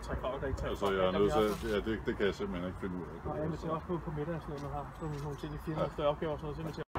trække fra, der ikke trækker altså, jeg er nødt til, ja, det kan jeg simpelthen ikke finde ud af. Nej, men det er også på middag og sådan noget, man har sådan nogle ting i firmaet, større opgaver og sådan noget,